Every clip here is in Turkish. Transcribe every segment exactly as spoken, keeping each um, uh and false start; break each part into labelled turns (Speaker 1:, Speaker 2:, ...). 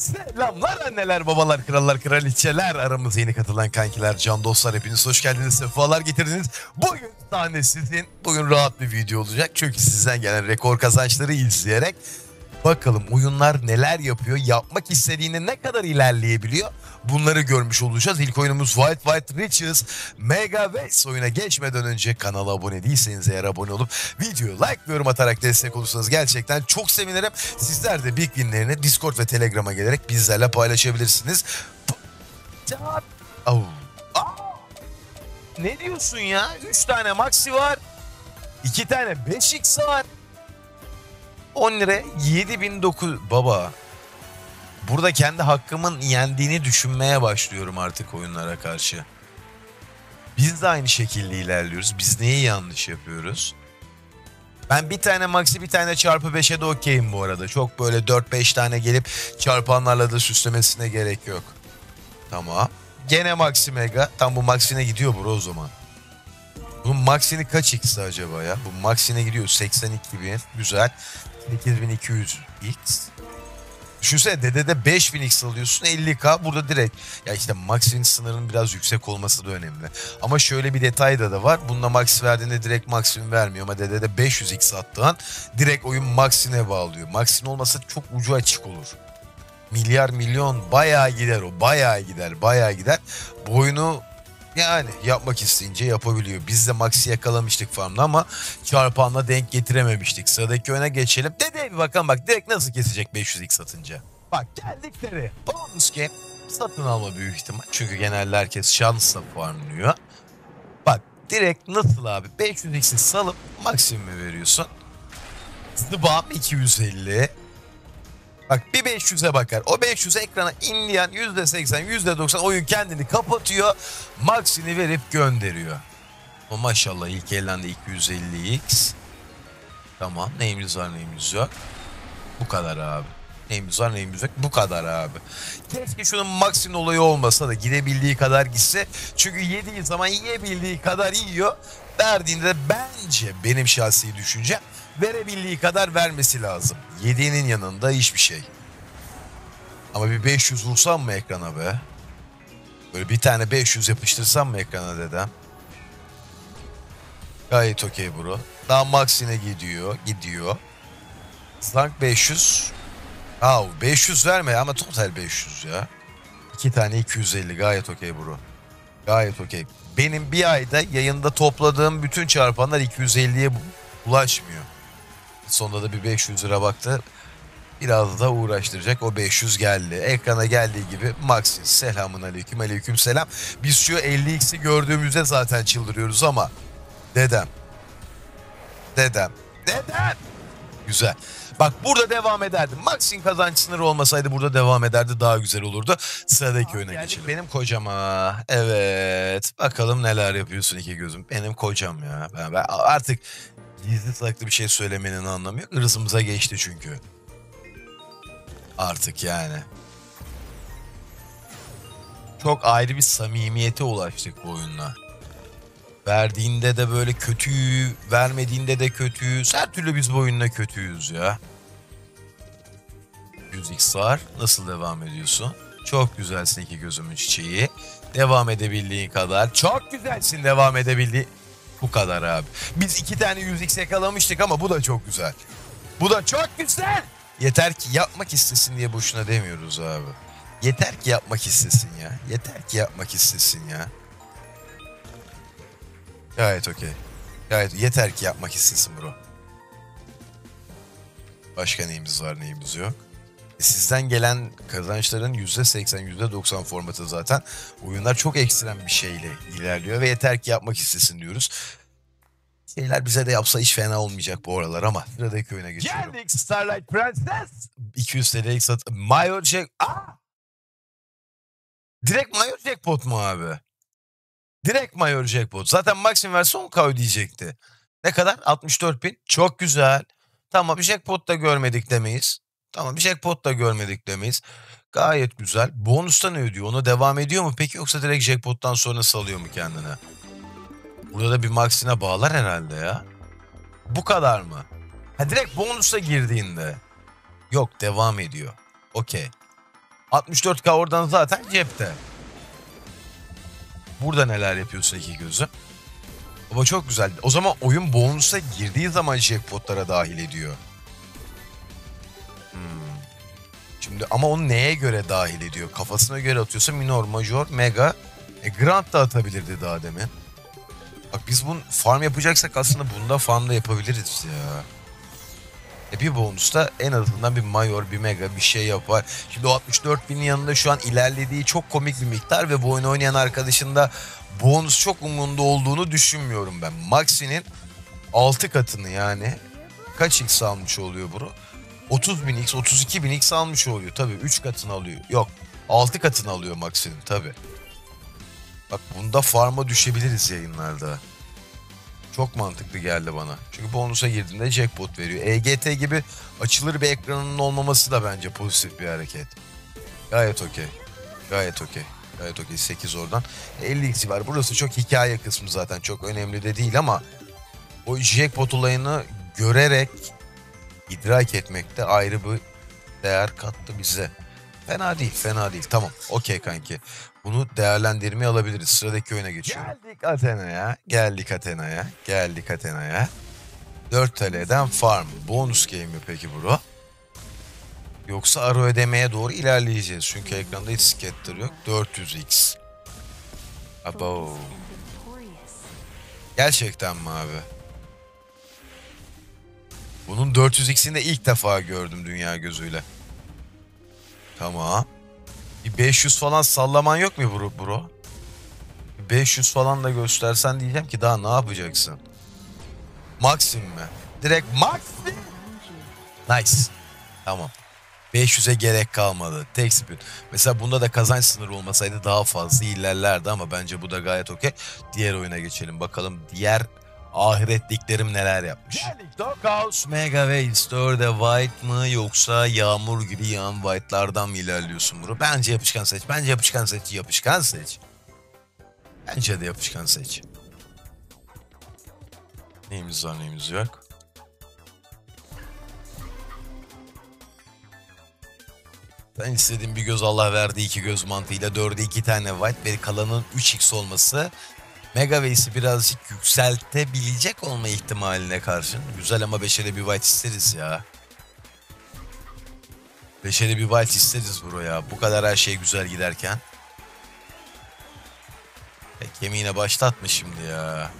Speaker 1: Selamlar anneler, babalar, krallar, kraliçeler, aramıza yeni katılan kankiler, can dostlar, hepiniz hoş geldiniz, sefalar getirdiniz. Bugün sahne sizin, bugün rahat bir video olacak çünkü sizden gelen rekor kazançları izleyerek bakalım oyunlar neler yapıyor, yapmak istediğinde ne kadar ilerleyebiliyor, bunları görmüş olacağız. İlk oyunumuz Wild Wild Riches. Megaways oyuna geçmeden önce kanala abone değilseniz eğer abone olup videoyu like ve yorum atarak destek olursanız gerçekten çok sevinirim. Sizler de Big Win'lerini Discord ve Telegram'a gelerek bizlerle paylaşabilirsiniz. Oh. Aa! Ne diyorsun ya? üç tane Maxi var. iki tane beş x var. on lira yedi bin dokuz yüz. Baba. Burada kendi hakkımın yendiğini düşünmeye başlıyorum artık oyunlara karşı. Biz de aynı şekilde ilerliyoruz. Biz neyi yanlış yapıyoruz? Ben bir tane Maxi bir tane çarpı beşe de okeyim bu arada. Çok böyle dört beş tane gelip çarpanlarla da süslemesine gerek yok. Tamam. Gene Maxi Mega. Tam bu Maxi'ne gidiyor bro o zaman. Bunun Maxi'ni kaç x'ti acaba ya? Bu Maxi'ne gidiyor seksen iki bin. Güzel. sekiz bin iki yüz x. Düşünsene dedede beş bin x alıyorsun elli k burada direkt. Ya işte Maxi'nin sınırının biraz yüksek olması da önemli. Ama şöyle bir detay da, da var. Bununla Maxi verdiğinde direkt Maxi'ni vermiyor. Ama dedede beş yüz x attığın direkt oyun Maxi'ne bağlıyor. Maxi'nin olmasa çok ucu açık olur. Milyar milyon bayağı gider o. Bayağı gider bayağı gider. Bu oyunu yani yapmak isteyince yapabiliyor. Biz de Max'i yakalamıştık farmda ama çarpanla denk getirememiştik. Sıradaki öne geçelim. Dede bir bakalım bak direkt nasıl kesecek beş yüz x satınca. Bak geldikleri bonus game satın alma büyük ihtimal. Çünkü genelde herkes şansla farmlıyor. Bak direkt nasıl abi beş yüz x'i salıp maksimum veriyorsun. Zıbam iki yüz elli. Bak bir beş yüze bakar. O beş yüz ekrana indiyen yüzde seksen yüzde doksan oyun kendini kapatıyor. Maxi'ni verip gönderiyor. O maşallah ilk elden de iki yüz elli x. Tamam neyimiz var neyimiz yok. Bu kadar abi. Neyimiz var neyimiz yok. Bu kadar abi. Keşke şunun Maxi'nin olayı olmasa da gidebildiği kadar gitse. Çünkü yediği zaman yiyebildiği kadar yiyor. Verdiğinde bence benim şahsi düşüncem verebildiği kadar vermesi lazım. Yediğinin yanında hiçbir şey. Ama bir beş yüz vursam mı ekrana be? Böyle bir tane beş yüz yapıştırsam mı ekrana dedem? Gayet okey bro. Daha Maxi'ne gidiyor. Gidiyor. Zank beş yüz. Aa, beş yüz verme ama total beş yüz ya. İki tane iki yüz elli gayet okey bro. Gayet okey. Benim bir ayda yayında topladığım bütün çarpanlar iki yüz elliye ulaşmıyor. Sonunda da bir beş yüz lira baktı. Biraz da uğraştıracak. O beş yüz geldi. Ekrana geldiği gibi Maxi selamun aleyküm aleyküm selam. Biz şu elli x'i gördüğümüzde zaten çıldırıyoruz ama dedem. Dedem. Dedem. Güzel. Bak burada devam ederdim. Max'in kazanç sınırı olmasaydı burada devam ederdi. Daha güzel olurdu. Sıradaki öne geçelim. Benim kocama. Evet. Bakalım neler yapıyorsun iki gözüm. Benim kocam ya. Ben, ben artık gizli saklı bir şey söylemenin anlamı yok. Irzımıza geçti çünkü. Artık yani. Çok ayrı bir samimiyete ulaştık bu oyunla. Verdiğinde de böyle kötü, vermediğinde de kötüyüz. Her türlü biz bu oyunla kötüyüz ya. yüz x var. Nasıl devam ediyorsun? Çok güzelsin iki gözümün çiçeği. Devam edebildiğin kadar. Çok güzelsin devam edebildiğin. Bu kadar abi. Biz iki tane yüz x yakalamıştık ama bu da çok güzel. Bu da çok güzel. Yeter ki yapmak istesin diye boşuna demiyoruz abi. Yeter ki yapmak istesin ya. Yeter ki yapmak istesin ya. Gayet okey. Gayet yeter ki yapmak istesin bro. Başka neyimiz var neyimiz yok. E sizden gelen kazançların yüzde seksen yüzde doksan formatı zaten. Oyunlar çok ekstrem bir şeyle ilerliyor ve yeter ki yapmak istesin diyoruz. Şeyler bize de yapsa hiç fena olmayacak bu aralar ama sıradaki oyuna geçiyorum. Geldik Starlight Princess. iki yüz T L'lik sat. Mayor Jack. Aa! Direkt Mayor Jackpot mu abi? Direkt Mayor Jackpot. Zaten Maxim verse on K ödeyecekti. Ne kadar? altmış dört bin. Çok güzel. Tamam bir Jackpot da görmedik demeyiz. Tamam bir Jackpot da görmedik demeyiz. Gayet güzel. Bonus'ta ne ödüyor? Ona devam ediyor mu peki yoksa direkt Jackpot'tan sonra salıyor mu kendine? Burada da bir Maxine bağlar herhalde ya. Bu kadar mı? Ha direkt bonus'a girdiğinde. Yok devam ediyor. Okey. altmış dört K oradan zaten cepte. Burada neler yapıyorsa iki gözü. Ama çok güzel. O zaman oyun bonusa girdiği zaman jackpotlara dahil ediyor. Hmm. Şimdi ama onu neye göre dahil ediyor? Kafasına göre atıyorsa minor, major, mega. E, grand da atabilirdi daha demin. Bak biz bunu farm yapacaksak aslında bunda farm da yapabiliriz ya. E bir bonusta en azından bir mayor, bir mega bir şey yapar. Şimdi o altmış dört binin yanında şu an ilerlediği çok komik bir miktar ve bu oyunu oynayan arkadaşın da bonus çok umurunda olduğunu düşünmüyorum ben. Maxi'nin altı katını yani kaç x almış oluyor bunu? otuz bin x, otuz iki bin x almış oluyor. Tabii üç katını alıyor. Yok altı katını alıyor Maxi'nin tabii. Bak bunda farm'a düşebiliriz yayınlarda. Çok mantıklı geldi bana. Çünkü bonusa girdiğinde jackpot veriyor. E G T gibi açılır bir ekranının olmaması da bence pozitif bir hareket. Gayet okey. Gayet okey. Gayet okey. sekiz oradan. elli x var. Burası çok hikaye kısmı zaten. Çok önemli de değil ama o jackpot olayını görerek idrak etmekte ayrı bir değer kattı bize. Fena değil, fena değil. Tamam, okey kanki. Bunu değerlendirmeye alabiliriz. Sıradaki oyuna geçiyorum. Geldik Athena'ya, geldik Athena'ya, geldik Athena'ya. dört T L'den farm. Bonus game mi peki bro? Yoksa ara ödemeye doğru ilerleyeceğiz. Çünkü ekranda hiç scatter yok. dört yüz x. Abo. Gerçekten mi abi? Bunun dört yüz x'ini de ilk defa gördüm dünya gözüyle. Tamam. Bir beş yüz falan sallaman yok mu bro? bro? beş yüz falan da göstersen diyeceğim ki daha ne yapacaksın? Maxim mi? Direkt Maxim. Nice. Tamam. beş yüze gerek kalmadı. Tek spin. Mesela bunda da kazanç sınırı olmasaydı daha fazla ilerlerdi ama bence bu da gayet okey. Diğer oyuna geçelim. Bakalım diğer ahiretliklerim neler yapmış. Doghouse Mega Waves Store'da White mı yoksa yağmur gibi yağan White'lardan mı ilerliyorsun bro? Bence yapışkan seç. Bence yapışkan seç. Yapışkan seç. Bence de yapışkan seç. Neyimiz var neyimiz yok. Ben istediğim bir göz Allah verdi iki göz mantığıyla dörde iki tane white ve kalanın üç x olması Mega Wave'i birazcık yükseltebilecek olma ihtimaline karşın. Güzel ama beşe de bir white isteriz ya. beşe de bir white isteriz bro ya. Bu kadar her şey güzel giderken. E, kemiğine başlatma şimdi ya.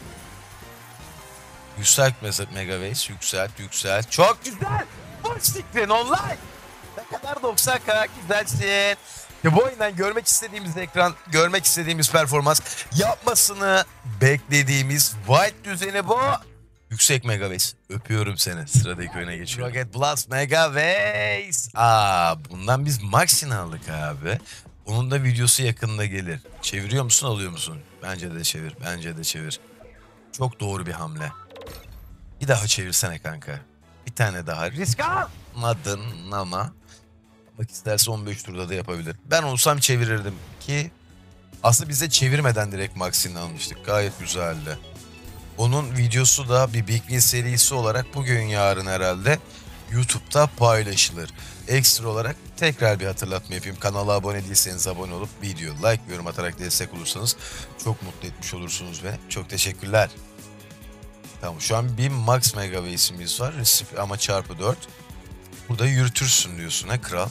Speaker 1: Yükselt mesela Mega Waves. Yükselt yükselt. Çok güzel. Boş sikrin online. Ne kadar doksan K güzelsin. Ya bu oyundan görmek istediğimiz ekran, görmek istediğimiz performans, yapmasını beklediğimiz white düzeni bu. Yüksek Mega Waves. Öpüyorum seni. Sıradaki oyuna geçiyorum. Rocket Blast Mega Waves. Aa, bundan biz Max'ini aldık abi. Onun da videosu yakında gelir. Çeviriyor musun, alıyor musun? Bence de çevir. Bence de çevir. Çok doğru bir hamle. Bir daha çevirsene kanka. Bir tane daha. Risk almadın ama bak isterse on beş turda da yapabilir. Ben olsam çevirirdim ki aslında bize çevirmeden direkt Max'ini almıştık. Gayet güzeldi. Onun videosu da bir Big Wheel serisi olarak bugün yarın herhalde YouTube'da paylaşılır. Ekstra olarak tekrar bir hatırlatma yapayım. Kanala abone değilseniz abone olup video like ve yorum atarak destek olursanız çok mutlu etmiş olursunuz beni. Çok teşekkürler. Tamam şu an bir Max Mega Wave'imiz var. Receive ama çarpı dört. Burada yürütürsün diyorsun ha kral.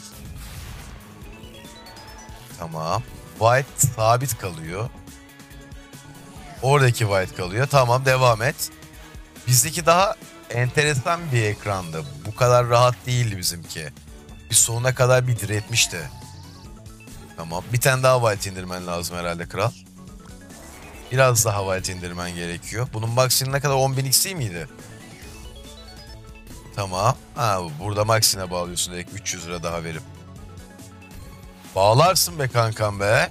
Speaker 1: Tamam. White sabit kalıyor. Oradaki white kalıyor. Tamam devam et. Bizdeki daha enteresan bir ekrandı. Bu kadar rahat değildi bizimki. Bir sonuna kadar bir diretmişti. Tamam. Bir tane daha white indirmen lazım herhalde kral. Biraz daha white indirmen gerekiyor. Bunun maksimum ne kadar on bin x miydi? Tamam. Ha, burada maksimine bağlıyorsun direkt üç yüz lira daha verip. Bağlarsın be kankam be.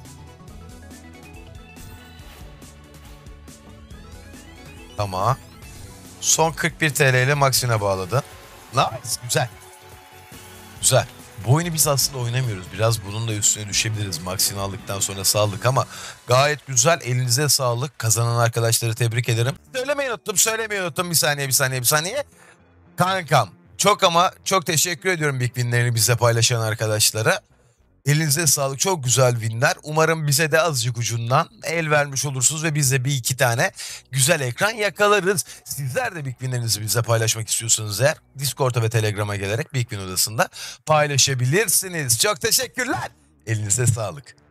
Speaker 1: Tamam. Son kırk bir T L ile maksimine bağladın. Nice. Güzel. Güzel. Bu oyunu biz aslında oynamıyoruz. Biraz bunun da üstüne düşebiliriz. Maxini aldıktan sonra sağlık ama gayet güzel. Elinize sağlık. Kazanan arkadaşları tebrik ederim. Söylemeyi unuttum. Söylemeyi unuttum. Bir saniye bir saniye bir saniye. Kankam çok ama çok teşekkür ediyorum Big Win'lerini bize paylaşan arkadaşlara. Elinize sağlık. Çok güzel winler. Umarım bize de azıcık ucundan el vermiş olursunuz ve biz de bir iki tane güzel ekran yakalarız. Sizler de Big Win'lerinizi bize paylaşmak istiyorsanız eğer Discord'a ve Telegram'a gelerek Big Win odasında paylaşabilirsiniz. Çok teşekkürler. Elinize sağlık.